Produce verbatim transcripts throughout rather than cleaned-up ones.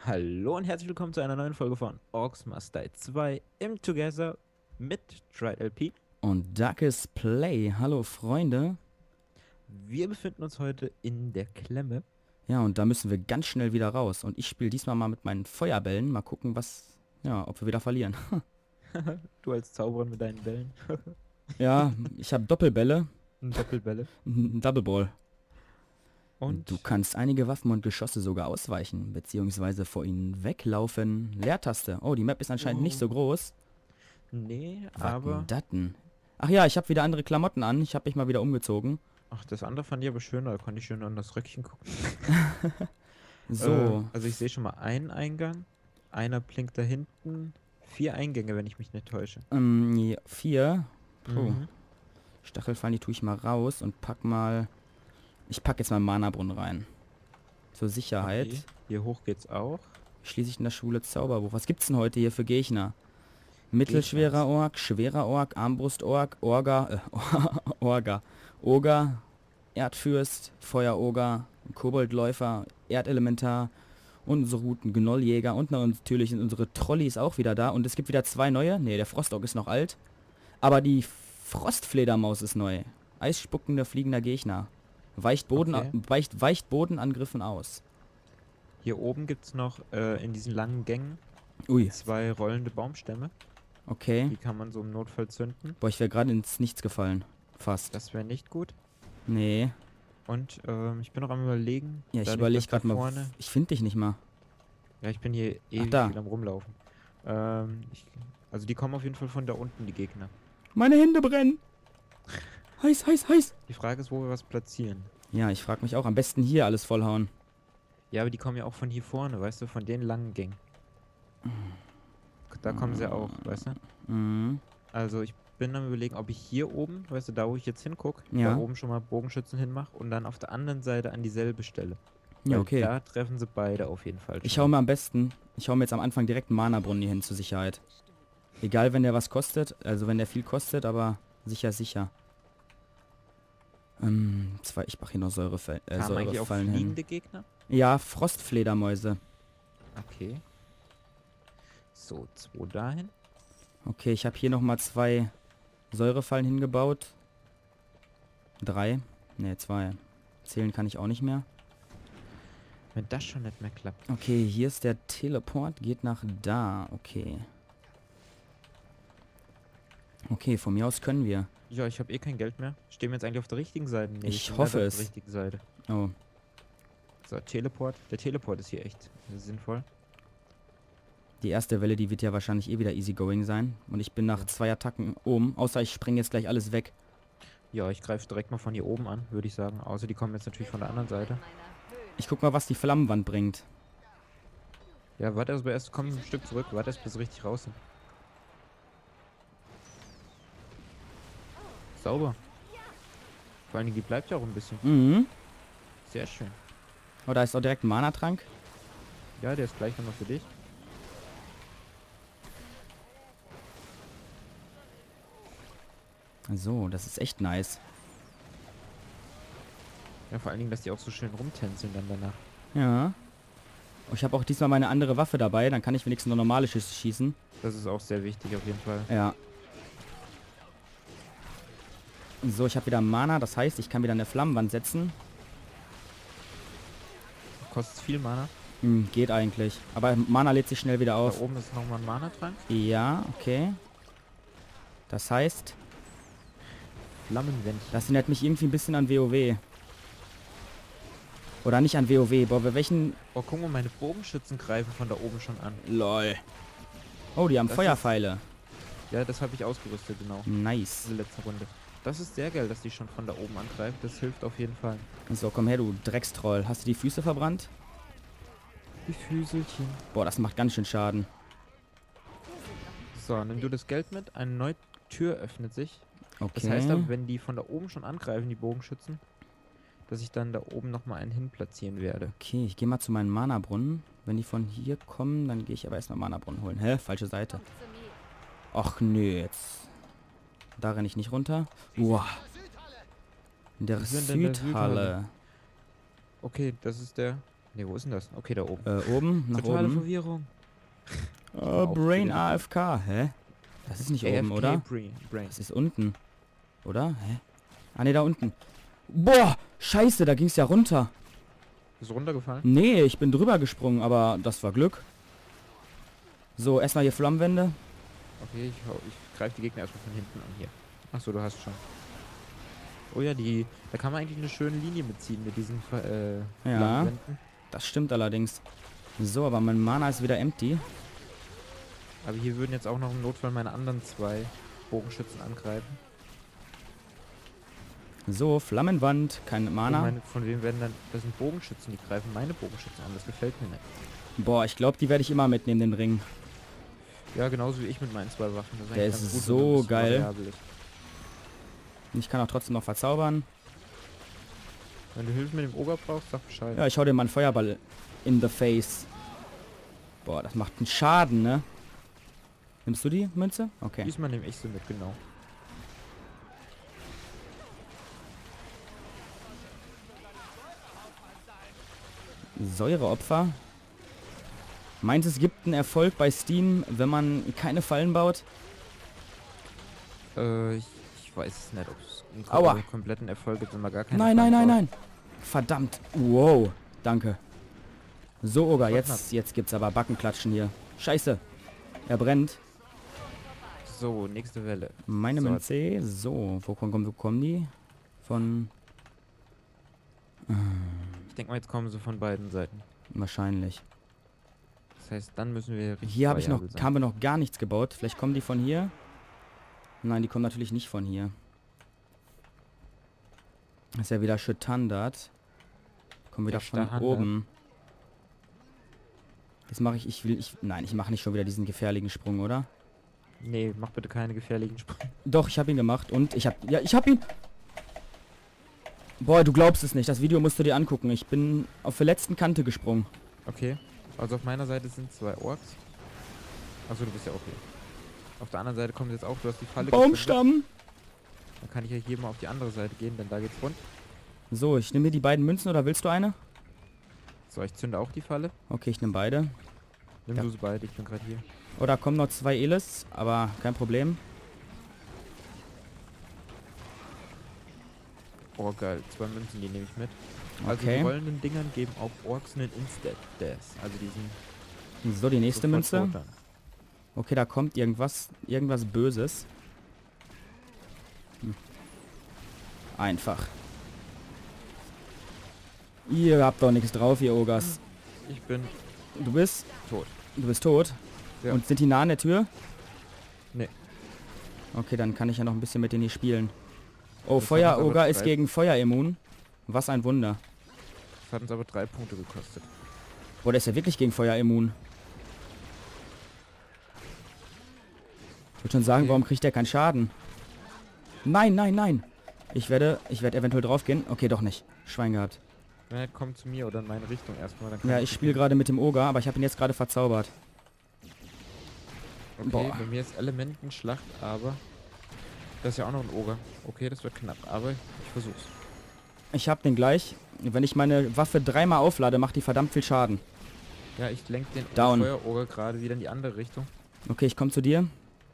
Hallo und herzlich willkommen zu einer neuen Folge von Orcs Must Die zwei im Together mit Tried L P. Und Darkes Play. Hallo Freunde. Wir befinden uns heute in der Klemme. Ja, und da müssen wir ganz schnell wieder raus. Und ich spiele diesmal mal mit meinen Feuerbällen. Mal gucken, was, ja, ob wir wieder verlieren. Du als Zauberer mit deinen Bällen. Ja, ich habe Doppelbälle. Doppelbälle. Double Ball. Und Du kannst einige Waffen und Geschosse sogar ausweichen, beziehungsweise vor ihnen weglaufen. Leertaste. Oh, die Map ist anscheinend Oh. nicht so groß. Nee, Was aber... denn das denn? Ach ja, ich habe wieder andere Klamotten an. Ich habe mich mal wieder umgezogen. Ach, das andere fand ich aber schöner. Da konnte ich schön an das Röckchen gucken. So. Äh, also ich sehe schon mal einen Eingang. Einer blinkt da hinten. Vier Eingänge, wenn ich mich nicht täusche. Ähm, ja, vier. Puh. Mhm. Stachelfallen, die tue ich mal raus und pack mal... Ich pack jetzt mal einen Mana-Brunnen rein. Zur Sicherheit. Okay. Hier hoch geht's auch. Schließe ich in der Schule Zauberbuch. Was gibt's denn heute hier für Gegner? Mittelschwerer Ork, schwerer Ork, Armbrust-Ork, Orga, äh, Orga, Oger, Erdfürst, Feueroger, Koboldläufer, Erdelementar, unsere guten Gnolljäger und natürlich sind unsere Trolleys auch wieder da. Und es gibt wieder zwei neue. Ne, der Frostork ist noch alt. Aber die Frostfledermaus ist neu. Eisspuckender fliegender Gegner. Weicht, Boden, Okay. weicht, weicht Bodenangriffen aus. Hier oben gibt's noch äh, in diesen langen Gängen Ui, zwei rollende Baumstämme. okay. Die kann man so im Notfall zünden. Boah, ich wäre gerade ins Nichts gefallen. Fast. Das wäre nicht gut. Nee. Und ähm, ich bin noch am überlegen. Ja, ich dadurch, überlege dass da gerade mal. vorne- Ich finde dich nicht mal. Ja, ich bin hier ewig da. viel am Rumlaufen. Ähm, ich, also die kommen auf jeden Fall von da unten, die Gegner. Meine Hände brennen. Heiß, heiß, heiß. Die Frage ist, wo wir was platzieren. Ja, ich frage mich auch. Am besten hier alles vollhauen. Ja, aber die kommen ja auch von hier vorne, weißt du, von den langen Gängen. Da kommen sie auch, weißt du? Mhm. Also ich bin am überlegen, ob ich hier oben, weißt du, da wo ich jetzt hinguck, Ja. da oben schon mal Bogenschützen hinmache und dann auf der anderen Seite an dieselbe Stelle. Ja, Weil okay. Da treffen sie beide auf jeden Fall. Ich schon hau mir am besten. Ich hau mir jetzt am Anfang direkt einen Mana-Brunnen hier hin zur Sicherheit. Egal, wenn der was kostet. Also wenn der viel kostet, aber sicher, sicher. Ähm, zwei, ich mach hier noch Säurefall, äh, Kamen eigentlich auch Säurefallen hin. fliegende Gegner? Ja, Frostfledermäuse. Okay. So, zwei dahin. Okay, ich habe hier nochmal zwei Säurefallen hingebaut. Drei. Ne, zwei. Zählen kann ich auch nicht mehr. Wenn das schon nicht mehr klappt. Okay, hier ist der Teleport. Geht nach da. Okay. Okay, von mir aus können wir. Ja, ich habe eh kein Geld mehr. Stehen wir jetzt eigentlich auf der richtigen Seite? Nee, Ich wir sind hoffe leider es. Auf der richtigen Seite. Oh. So, Teleport. Der Teleport ist hier echt sinnvoll. Die erste Welle, die wird ja wahrscheinlich eh wieder easygoing sein. Und ich bin nach Ja. zwei Attacken oben. Außer ich springe jetzt gleich alles weg. Ja, ich greife direkt mal von hier oben an, würde ich sagen. Außer die kommen jetzt natürlich von der anderen Seite. Ich guck mal, was die Flammenwand bringt. Ja, warte erst, erst komm ein Stück zurück. Warte erst, bis sie richtig raus sind. Sauber. Vor allen Dingen, die bleibt ja auch ein bisschen. Mhm. Sehr schön. Oh, da ist auch direkt ein Mana-Trank. Ja, der ist gleich nochmal für dich. So, das ist echt nice. Ja, vor allen Dingen, dass die auch so schön rumtänzeln dann danach. Ja. Oh, ich habe auch diesmal meine andere Waffe dabei. Dann kann ich wenigstens noch normale Schüsse schießen. Das ist auch sehr wichtig auf jeden Fall. Ja. So, ich habe wieder Mana. Das heißt, ich kann wieder eine Flammenwand setzen. Kostet viel Mana. Hm, geht eigentlich. Aber Mana lädt sich schnell wieder Da auf. oben ist nochmal ein Mana-Trank. Ja, okay. Das heißt, Flammenwändchen. das erinnert mich irgendwie ein bisschen an WoW. Oder nicht an WoW. Boah, bei welchen... Oh, guck mal, meine Bogenschützen greifen von da oben schon an. Lol. Oh, die haben Das Feuerpfeile. Ja, das habe ich ausgerüstet, genau. Nice. Diese letzte Runde. Das ist sehr geil, dass die schon von da oben angreift. Das hilft auf jeden Fall. So, komm her, du Dreckstroll. Hast du die Füße verbrannt? Die Füßelchen. Boah, das macht ganz schön Schaden. So, nimm du das Geld mit. Eine neue Tür öffnet sich. Okay. Das heißt aber, wenn die von da oben schon angreifen, die Bogenschützen, dass ich dann da oben nochmal einen hin platzieren werde. Okay, ich gehe mal zu meinem Mana-Brunnen. Wenn die von hier kommen, dann gehe ich aber erstmal Mana-Brunnen holen. Hä? Falsche Seite. Ach nö, jetzt. Da renne ich nicht runter. Uah. In der Wir sind in der Südhalle. Okay, das ist der Ne, wo ist denn das? Okay, da oben. Äh, oben, nach Totale oben. Verwirrung. Oh, auf, Brain bitte. A F K. Hä? Das ist nicht A F K oben, oder? Brain. Brain. Das ist unten. Oder? Hä? Ah, ne, da unten. Boah, scheiße, da ging's ja runter. Bist du runtergefallen? Nee, ich bin drüber gesprungen, aber das war Glück. So, erstmal hier Flammenwände. Okay, ich, hau- ich greife die Gegner erstmal von hinten an hier. Achso, du hast schon. Oh ja, die. Da kann man eigentlich eine schöne Linie mitziehen mit diesen Ver- äh, Ja. Flammenwänden. Das stimmt allerdings. So, aber mein Mana ist wieder empty. Aber hier würden jetzt auch noch im Notfall meine anderen zwei Bogenschützen angreifen. So, Flammenwand, kein Und Mana. meine, von wem werden dann. Das sind Bogenschützen, die greifen meine Bogenschützen an. Das gefällt mir nicht. Boah, ich glaube, die werde ich immer mitnehmen, den Ring. Ja, genauso wie ich mit meinen zwei Waffen. Das Der eigentlich ist ganz gut, so wenn man ein bisschen geil. variabel ist. Ich kann auch trotzdem noch verzaubern. Wenn du Hilfe mit dem Oger brauchst, sag Bescheid. Ja, ich hau dir mal einen Feuerball in the face. Boah, das macht einen Schaden, ne? Nimmst du die Münze? Okay. Diesmal nehme ich sie mit, genau. Säureopfer. Meint es gibt einen Erfolg bei Steam, wenn man keine Fallen baut? Äh, ich, ich weiß es nicht, ob es einen kom Aua. also kompletten Erfolg gibt, wenn man gar keine Nein, nein, Fallen nein, baut. nein. Verdammt. Wow. Danke. So, Oga, Das war jetzt, jetzt gibt's aber Backenklatschen hier. Scheiße. Er brennt. So, nächste Welle. Meine So. Münze. So, wo kommen, wo kommen die? Von... Ich denke mal, jetzt kommen sie von beiden Seiten. Wahrscheinlich. Das heißt, dann müssen wir richtig Hier habe ich noch, variabel sein. haben wir noch gar nichts gebaut. Vielleicht kommen die von hier. Nein, die kommen natürlich nicht von hier. Das ist ja wieder Schüttandert. Kommen wieder Der von Stahanda. oben. Jetzt mache ich, ich will, ich, nein, ich mache nicht schon wieder diesen gefährlichen Sprung, oder? Nee, mach bitte keine gefährlichen Sprünge. Doch, ich habe ihn gemacht und ich habe, ja, ich habe ihn. Boah, du glaubst es nicht. Das Video musst du dir angucken. Ich bin auf der letzten Kante gesprungen. Okay. Also auf meiner Seite sind zwei Orks. Achso, du bist ja auch hier. Auf der anderen Seite kommt jetzt auch, du hast die Falle gezündet. Baumstamm. Dann kann ich ja hier mal auf die andere Seite gehen, denn da geht's rund. So, ich nehme mir die beiden Münzen oder willst du eine? So, ich zünde auch die Falle. Okay, ich nehme beide. Nimm Ja. du sie beide, ich bin gerade hier. Oh, da kommen noch zwei Elis, aber kein Problem. Oh geil, zwei Münzen, die nehme ich mit. Also Okay. die rollenden Dingern geben auch Orks einen Instant-Death. Also diesen So, die nächste sofort Münze. tot dann. Okay, da kommt irgendwas, irgendwas Böses. Hm. Einfach. Ihr habt doch nichts drauf, ihr Ogas. Ich bin Du bist tot. Du bist tot? Ja. Und sind die nah an der Tür? Nee. Okay, dann kann ich ja noch ein bisschen mit denen hier spielen. Oh, Das hat uns aber Feueroger ist drei- gegen Feuer immun. Was ein Wunder. Das hat uns aber drei Punkte gekostet. Boah, der ist ja wirklich gegen Feuer immun. Ich würde schon sagen, Okay. warum kriegt der keinen Schaden? Nein, nein, nein. Ich werde, ich werde eventuell draufgehen. Okay, doch nicht. Schwein gehabt. Wenn er kommt zu mir oder in meine Richtung erstmal. Dann kann Ja, ich spiele gerade mit dem Oger, aber ich habe ihn jetzt gerade verzaubert. Okay, Boah. bei mir ist Elementenschlacht, aber das ist ja auch noch ein Oger. Okay, das wird knapp, aber ich versuch's. Ich habe den gleich. Wenn ich meine Waffe dreimal auflade, macht die verdammt viel Schaden. Ja, ich lenke den Down. Feueroger gerade wieder in die andere Richtung. Okay, ich komme zu dir.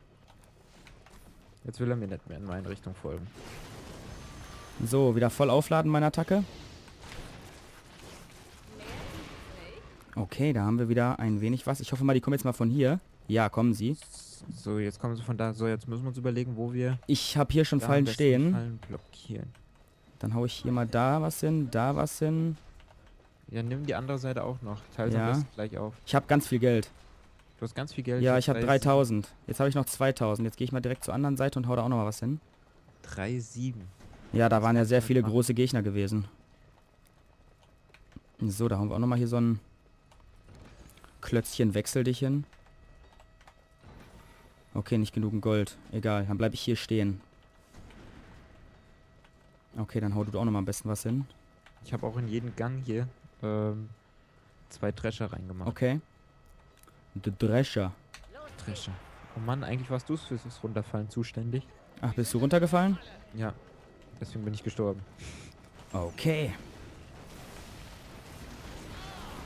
Jetzt will er mir nicht mehr in meine Richtung folgen. So, wieder voll aufladen meine Attacke. Okay, da haben wir wieder ein wenig was. Ich hoffe mal, die kommen jetzt mal von hier. Ja, kommen sie. So, jetzt kommen sie von da. So, jetzt müssen wir uns überlegen, wo wir Ich habe hier schon da am Fallen besten stehen. Fallen blockieren. Dann hau ich hier mal da was hin, da was hin. Ja, nimm die andere Seite auch noch. Teil Ja. am besten gleich auf. Ich habe ganz viel Geld. Du hast ganz viel Geld. Ja, für ich habe drei- dreitausend. Jetzt habe ich noch zweitausend. Jetzt gehe ich mal direkt zur anderen Seite und hau da auch noch mal was hin. drei Komma sieben. Ja, da waren ja kannst sehr du viele machen. große Gegner gewesen. So, da haben wir auch noch mal hier so ein Klötzchen, wechsel dich hin. Okay, nicht genug Gold. Egal, dann bleibe ich hier stehen. Okay, dann hau du auch noch mal am besten was hin. Ich habe auch in jeden Gang hier ähm, zwei Drescher reingemacht. Okay. Der Drescher. Drescher. Oh Mann, eigentlich warst du fürs Runterfallen zuständig. Ach, bist du runtergefallen? Ja, deswegen bin ich gestorben. Okay.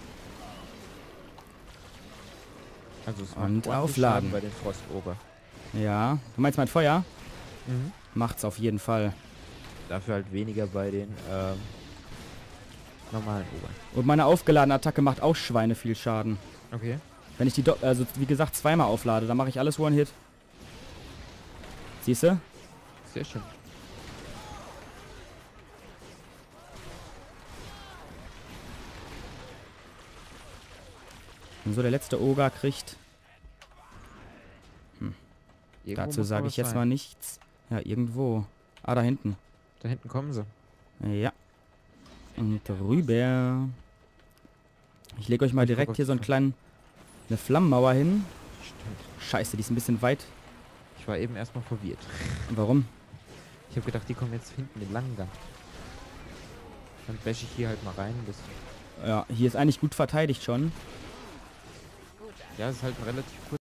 Also es macht Und ordentlich aufladen. Schaden bei den Frostoger. Ja. Du meinst mein Feuer? Mhm. Macht's auf jeden Fall. Dafür halt weniger bei den ähm, normalen Ogern. Und meine aufgeladene Attacke macht auch Schweine viel Schaden. Okay. Wenn ich die, do also wie gesagt, zweimal auflade, dann mache ich alles One-Hit. Siehst du? Sehr schön. Und so der letzte Oger kriegt. Irgendwo Dazu muss sage noch ich was jetzt sein. mal nichts. Ja, irgendwo. Ah, da hinten. Da hinten kommen sie. Ja. Und rüber. Ich lege euch mal Ich direkt guck, hier so einen was- kleinen... eine Flammenmauer hin. Stimmt. Scheiße, die ist ein bisschen weit. Ich war eben erstmal verwirrt. Warum? Ich habe gedacht, die kommen jetzt hinten den langen Gang. Dann bashe ich hier halt mal rein ein bisschen. Ja, hier ist eigentlich gut verteidigt schon. Ja, es ist halt ein relativ kurz.